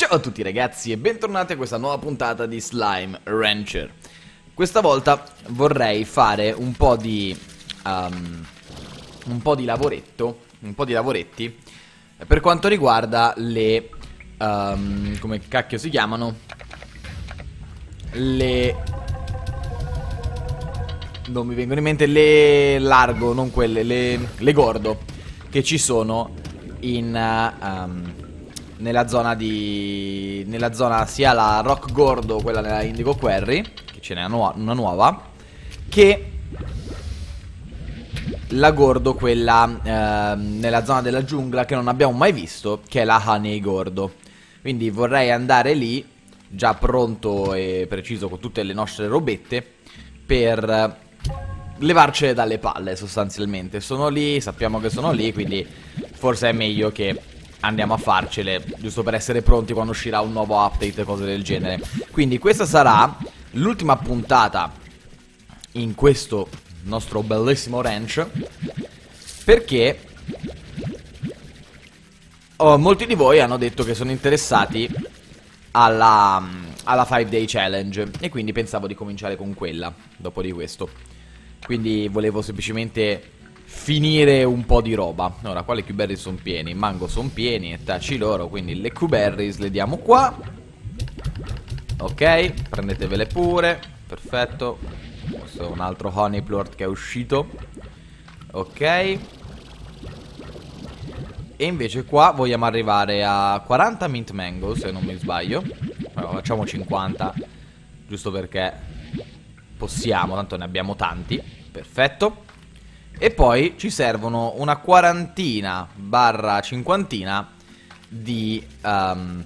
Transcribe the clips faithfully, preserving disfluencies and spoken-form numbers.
Ciao a tutti ragazzi e bentornati a questa nuova puntata di Slime Rancher. Questa volta vorrei fare un po' di um, un po' di lavoretto, un po' di lavoretti per quanto riguarda le um, come cacchio si chiamano? Le non mi vengono in mente le largo, non quelle, le, le gordo che ci sono in uh, um, nella zona di nella zona sia la Rock Gordo, quella nella Indigo Quarry, che ce n'è una, nu una nuova, che la Gordo, quella eh, nella zona della giungla che non abbiamo mai visto, che è la Honey Gordo. Quindi vorrei andare lì già pronto e preciso con tutte le nostre robette per levarcele dalle palle sostanzialmente. Sono lì, sappiamo che sono lì, quindi forse è meglio che andiamo a farcele, giusto per essere pronti quando uscirà un nuovo update e cose del genere. Quindi questa sarà l'ultima puntata in questo nostro bellissimo ranch, perché oh, molti di voi hanno detto che sono interessati alla, alla five day challenge, e quindi pensavo di cominciare con quella dopo di questo. Quindi volevo semplicemente finire un po' di roba. Ora, qua le Q-Berries sono pieni, mango sono pieni e taci loro, quindi le Q-Berries le diamo qua. Ok, prendetevele pure, perfetto. Questo è un altro Honey Plort che è uscito. Ok. E invece qua vogliamo arrivare a quaranta Mint Mango, se non mi sbaglio. Allora, facciamo cinquanta, giusto perché possiamo, tanto ne abbiamo tanti. Perfetto. E poi ci servono una quarantina barra cinquantina di um,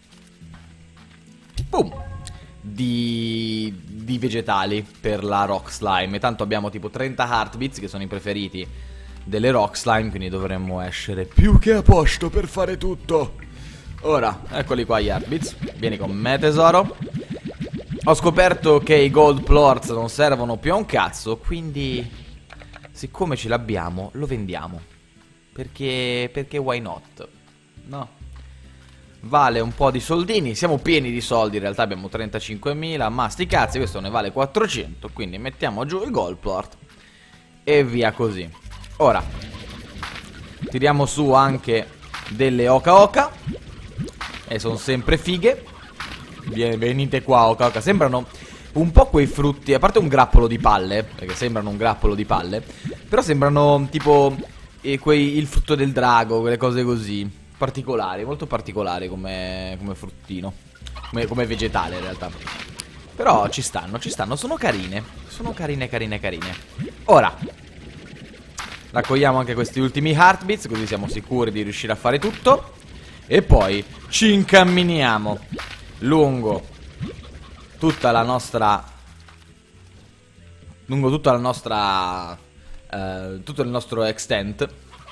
boom, di, di vegetali per la Rock Slime. E tanto abbiamo tipo trenta Heartbeats, che sono i preferiti delle Rock Slime, quindi dovremmo essere più che a posto per fare tutto. Ora, eccoli qua gli Heartbeats. Vieni con me, tesoro. Ho scoperto che i Gold Plorts non servono più a un cazzo, quindi siccome ce l'abbiamo, lo vendiamo. Perché, perché why not? No. Vale un po' di soldini. Siamo pieni di soldi, in realtà abbiamo trentacinquemila. Ma sti cazzi, questo ne vale quattrocento. Quindi mettiamo giù il Gold Plort e via così. Ora tiriamo su anche delle Oca Oca, e sono sempre fighe. Venite qua, Oca Oca. Sembrano un po' quei frutti, a parte un grappolo di palle, perché sembrano un grappolo di palle, però sembrano tipo eh, quei, il frutto del drago, quelle cose così, particolari, molto particolari come, come fruttino, come, come vegetale in realtà. Però ci stanno, ci stanno, sono carine, sono carine, carine, carine. Ora raccogliamo anche questi ultimi Heartbeats, così siamo sicuri di riuscire a fare tutto. E poi ci incamminiamo lungo tutta la nostra lungo tutta la nostra eh, tutto il nostro extent,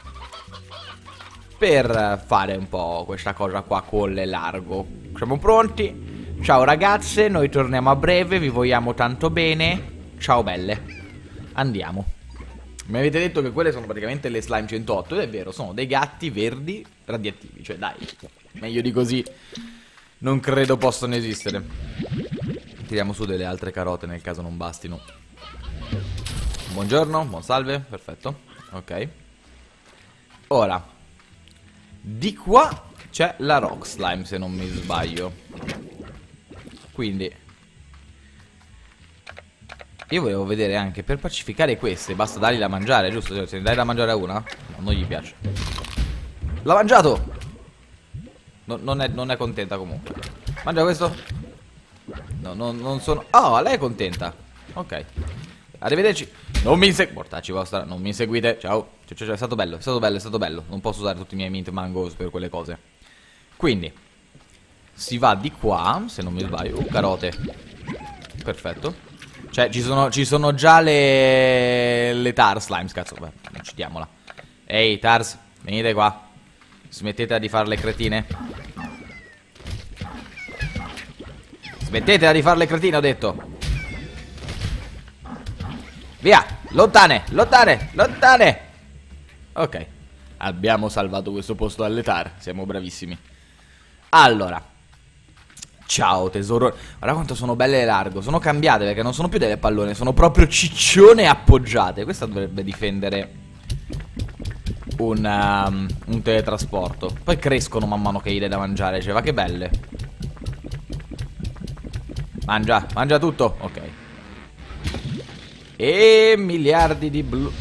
per fare un po' questa cosa qua con le largo. Siamo pronti? Ciao ragazze, noi torniamo a breve, vi vogliamo tanto bene. Ciao belle. Andiamo. Mi avete detto che quelle sono praticamente le Slime centootto, ed è vero, sono dei gatti verdi radioattivi, cioè dai, meglio di così non credo possano esistere. Tiriamo su delle altre carote nel caso non bastino. Buongiorno, buon salve, perfetto. Ok. Ora, di qua c'è la Rock Slime, se non mi sbaglio. Quindi io volevo vedere anche, per pacificare queste basta dargli da mangiare, giusto? Cioè, se ne dai da mangiare a una, no, non gli piace. L'ha mangiato! No, non, è, non è contenta comunque. Mangia questo? No, no, non sono... Oh, lei è contenta. Ok. Arrivederci. Non mi inseguite. Mortacci vostra, non mi inseguite. Ciao. Ciao, ciao, ciao. È stato bello, è stato bello, è stato bello. Non posso usare tutti i miei mint mangoes per quelle cose. Quindi si va di qua, se non mi sbaglio. Uh, carote. Perfetto. Cioè, ci sono, ci sono già le... Le Tar Slimes, cazzo. Beh, non citiamola. Ehi, Tars, venite qua. Smettetela di fare le cretine. Smettetela di fare le cretine, ho detto. Via, lontane, lontane, lontane. Ok, abbiamo salvato questo posto dalle Tar. Siamo bravissimi. Allora, Ciao tesoro. Guarda quanto sono belle e largo. Sono cambiate perché non sono più delle pallone, sono proprio ciccione appoggiate. Questa dovrebbe difendere un, um, un teletrasporto. Poi crescono man mano che gli dai da mangiare. Cioè, va che belle. Mangia, mangia tutto. Ok. E miliardi di blu.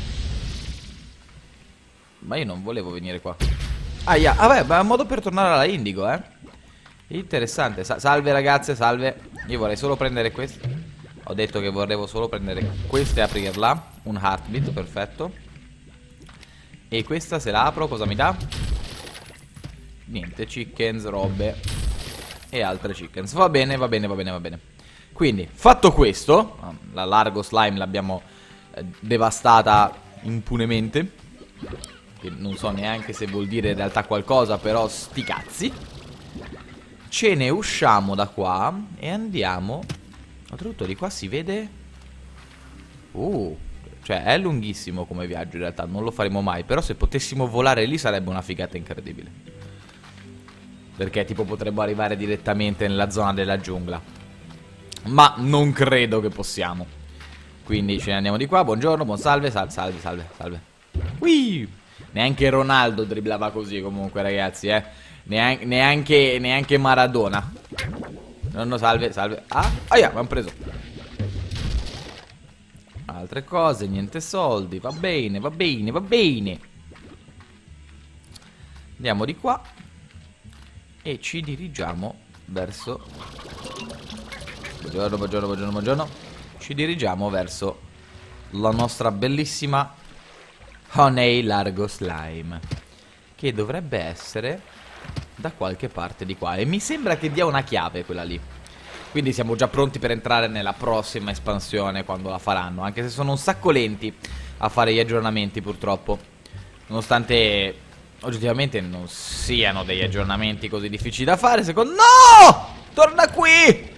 Ma io non volevo venire qua. Ah, yeah. Ah, beh, ma è un modo per tornare alla Indigo, eh. Interessante. Sa salve ragazze, salve. Io vorrei solo prendere questo. Ho detto che volevo solo prendere questa e aprirla. Un heartbeat, perfetto. E questa se la apro cosa mi dà? Niente, chickens, robe e altre chickens. Va bene, va bene, va bene, va bene. Quindi, fatto questo, la largo slime l'abbiamo eh, devastata impunemente. Che non so neanche se vuol dire in realtà qualcosa, però sti cazzi. Ce ne usciamo da qua e andiamo. Oltretutto di qua si vede. Uh, cioè è lunghissimo come viaggio in realtà, non lo faremo mai. Però se potessimo volare lì sarebbe una figata incredibile. Perché tipo potremmo arrivare direttamente nella zona della giungla. Ma non credo che possiamo. Quindi ce ne andiamo di qua, buongiorno, buon salve, salve, salve, salve, salve. Ui! Neanche Ronaldo dribblava così comunque ragazzi, eh. Neanche, neanche, neanche Maradona. Nonno, salve, salve. Ah, aia, mi hanno preso. Altre cose, niente soldi. Va bene, va bene, va bene. Andiamo di qua e ci dirigiamo verso. Buongiorno, buongiorno, buongiorno, buongiorno. Ci dirigiamo verso la nostra bellissima Honey Largo Slime, che dovrebbe essere da qualche parte di qua. E mi sembra che dia una chiave quella lì. Quindi siamo già pronti per entrare nella prossima espansione quando la faranno. Anche se sono un sacco lenti a fare gli aggiornamenti purtroppo. Nonostante oggettivamente non siano degli aggiornamenti così difficili da fare. Secondo... No! Torna qui!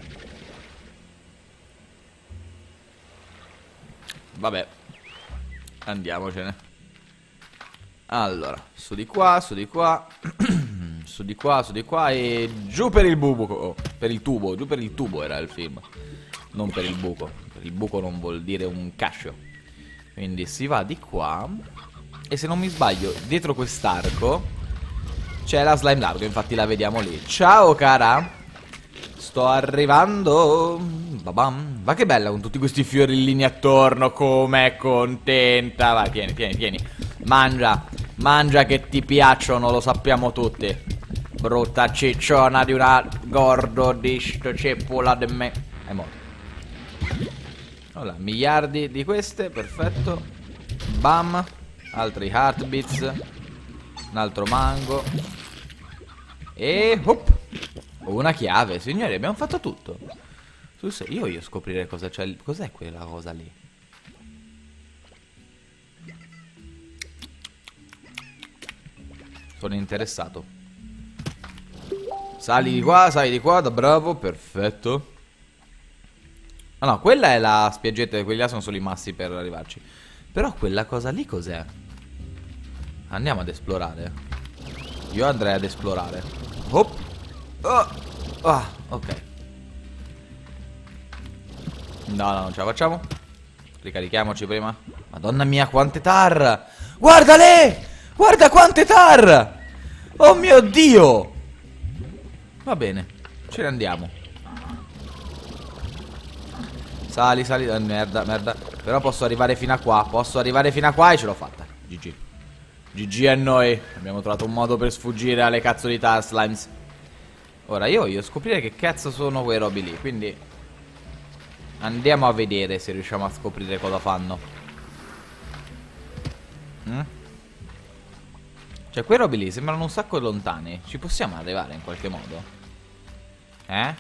Vabbè, andiamocene. Allora, su di qua, su di qua. Su di qua, su di qua e giù per il buco. Oh, per il tubo, giù per il tubo era il film. Non per il buco. Per il buco non vuol dire un cascio. Quindi si va di qua. E se non mi sbaglio, dietro quest'arco c'è la slime largo, infatti la vediamo lì. Ciao cara, sto arrivando. Babam. Va che bella con tutti questi fiorellini attorno. Com'è contenta. Vai, tieni, tieni, tieni. Mangia, mangia che ti piacciono, lo sappiamo tutti. Brutta cicciona di una gordo di sto ceppola de me. È morto. Allora, miliardi di queste, perfetto. Bam. Altri heartbeats. Un altro mango. E hop. Una chiave, signori, abbiamo fatto tutto. Io voglio scoprire cosa c'è. Cos'è quella cosa lì? Sono interessato. Sali di qua, sali di qua, da bravo, perfetto. Ah no, quella è la spiaggetta, quelli là sono solo i massi per arrivarci. Però quella cosa lì cos'è? Andiamo ad esplorare. Io andrei ad esplorare. Hop. Oh. Ah, ok. No, no, non ce la facciamo. Ricarichiamoci prima. Madonna mia, quante tar! Guardale! Guarda quante tar! Oh mio Dio! Va bene, ce ne andiamo. Sali, sali, eh, merda, merda. Però posso arrivare fino a qua. Posso arrivare fino a qua e ce l'ho fatta. G G. G G a noi. Abbiamo trovato un modo per sfuggire alle cazzo di tar slimes. Ora io voglio scoprire che cazzo sono quei robi lì. Quindi andiamo a vedere se riusciamo a scoprire cosa fanno. Mm? Cioè quei robi lì sembrano un sacco lontani. Ci possiamo arrivare in qualche modo? Eh?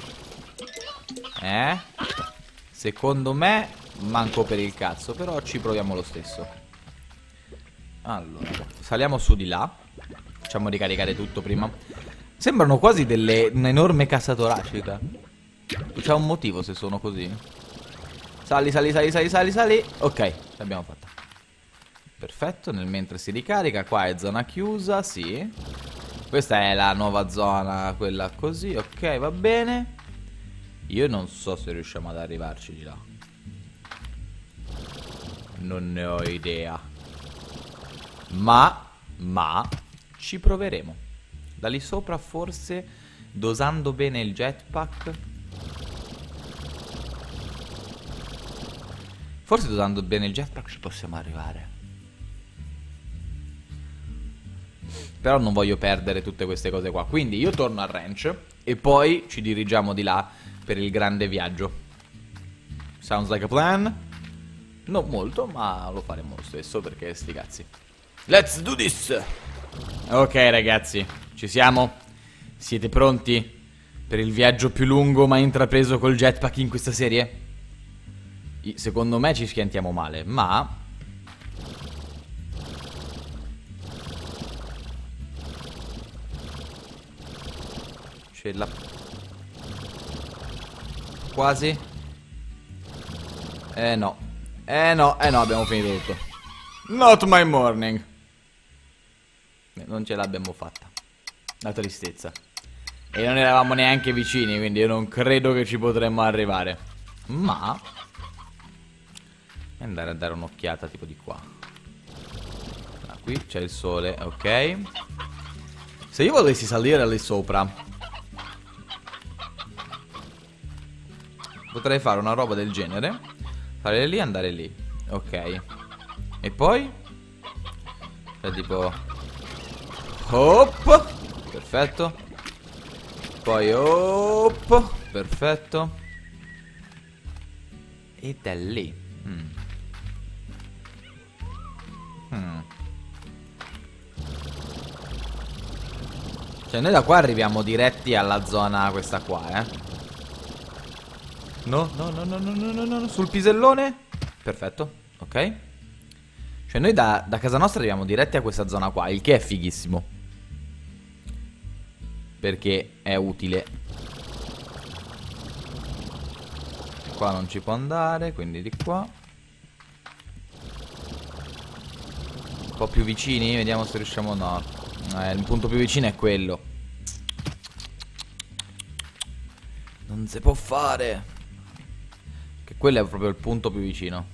Eh? Secondo me manco per il cazzo. Però ci proviamo lo stesso. Allora, saliamo su di là. Facciamo ricaricare tutto prima. Sembrano quasi delle un'enorme cassa toracica. C'è un motivo se sono così. Sali, sali, sali, sali, sali, sali. Ok, l'abbiamo fatta. Perfetto, nel mentre si ricarica. Qua è zona chiusa, sì. Questa è la nuova zona, quella così, ok, va bene. Io non so se riusciamo ad arrivarci di là. Non ne ho idea. Ma, ma, ci proveremo. Da lì sopra forse, dosando bene il jetpack. Forse dosando bene il jetpack ci possiamo arrivare. Però non voglio perdere tutte queste cose qua. Quindi io torno al ranch e poi ci dirigiamo di là per il grande viaggio. Sounds like a plan. Non molto, ma lo faremo lo stesso perché sti cazzi. Let's do this. Ok ragazzi, ci siamo? Siete pronti per il viaggio più lungo mai intrapreso col jetpack in questa serie? Secondo me ci schiantiamo male, ma c'è la... Quasi. Eh no. Eh no, eh no, abbiamo finito tutto. Not my morning. Non ce l'abbiamo fatta. La tristezza. E non eravamo neanche vicini, quindi io non credo che ci potremmo arrivare. Ma andare a dare un'occhiata tipo di qua. Ah, qui c'è il sole, ok. Se io volessi salire lì sopra, potrei fare una roba del genere. Fare lì e andare lì. Ok. E poi cioè tipo hop. Perfetto. Poi hop. Perfetto. E da lì mm. Mm. Cioè noi da qua arriviamo diretti alla zona questa qua, eh. No, no, no, no, no, no, no, no, sul pisellone. Perfetto, ok. Cioè noi da, da casa nostra arriviamo diretti a questa zona qua, il che è fighissimo, perché è utile. Qua non ci può andare, quindi di qua. Un po' più vicini, vediamo se riusciamo. No, eh, il punto più vicino è quello. Non si può fare. Che quello è proprio il punto più vicino.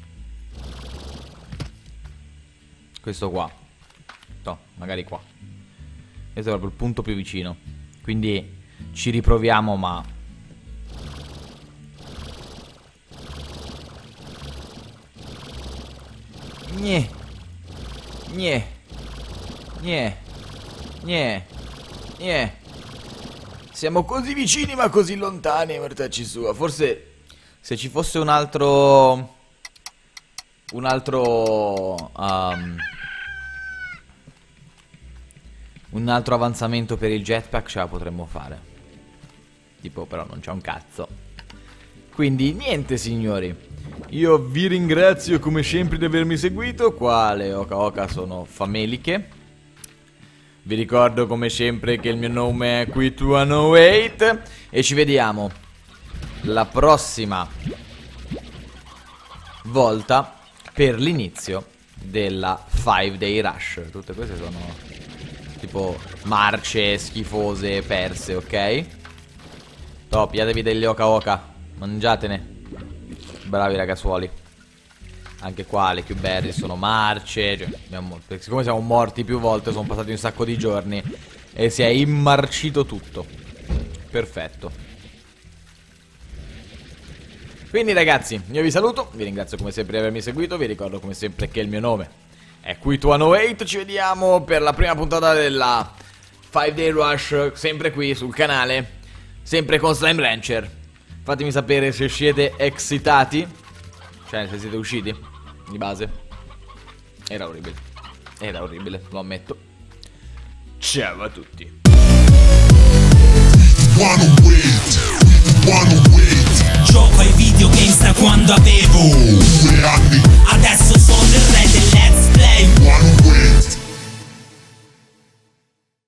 Questo qua. No, magari qua. Questo è proprio il punto più vicino. Quindi ci riproviamo, ma Gne. Gne. Gne. Gne. Gne. Siamo così vicini ma così lontani, mortacci sua. Forse se ci fosse un altro Un altro um, Un altro avanzamento per il jetpack ce la potremmo fare. Tipo, però non c'è un cazzo. Quindi niente signori, io vi ringrazio come sempre di avermi seguito. Qua le Oka Oka sono fameliche. Vi ricordo come sempre che il mio nome è Qui duecentotto e ci vediamo la prossima volta per l'inizio della five day rush. Tutte queste sono tipo marce schifose perse, ok? Però pigliatevi degli Oka Oka, mangiatene. Bravi ragazzuoli. Anche qua le Q-Berry sono marce, cioè, abbiamo, siccome siamo morti più volte, sono passati un sacco di giorni e si è immarcito tutto. Perfetto. Quindi ragazzi, io vi saluto, vi ringrazio come sempre di avermi seguito, vi ricordo come sempre che il mio nome è Qui duecentotto. Ci vediamo per la prima puntata della five day rush, sempre qui sul canale, sempre con Slime Rancher. Fatemi sapere se siete excitati, cioè se siete usciti di base. Era orribile. Era orribile, lo ammetto. Ciao a tutti. Gioco ai videogames da quando avevo due anni. Adesso